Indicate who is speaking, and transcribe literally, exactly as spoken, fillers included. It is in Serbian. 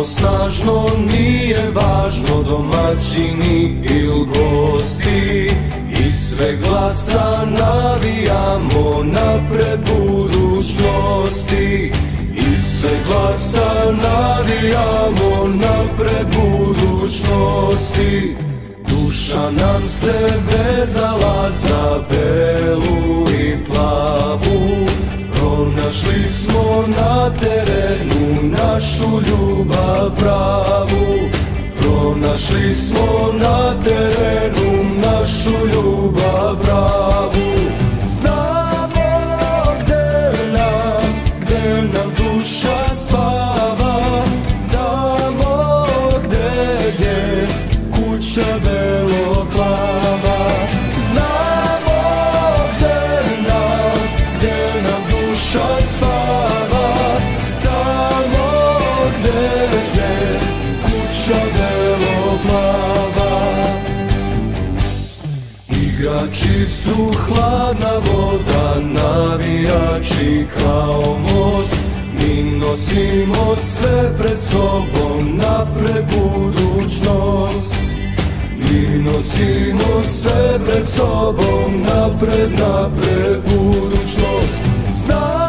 Speaker 1: Smo snažno, nije važno domaćini il gosti, i sve glasa navijamo napred budućnosti. I sve glasa navijamo napred budućnosti. Duša nam se vezala za belu i plavu, pronašli smo na terenu našu ljubav pravu. Pronašli smo na terenu našu ljubav pravu. Znamo gde nam, gde nam duša spava, tamo gde je kuća belo-plava. Znamo gde nam, gde nam duša spava, tamo gde je kuća belo-plava. Igrači su hladna voda, navijači kao most. Mi nosimo sve pred sobom napred budućnost. Mi nosimo sve pred sobom napred, napred budućnost. Znam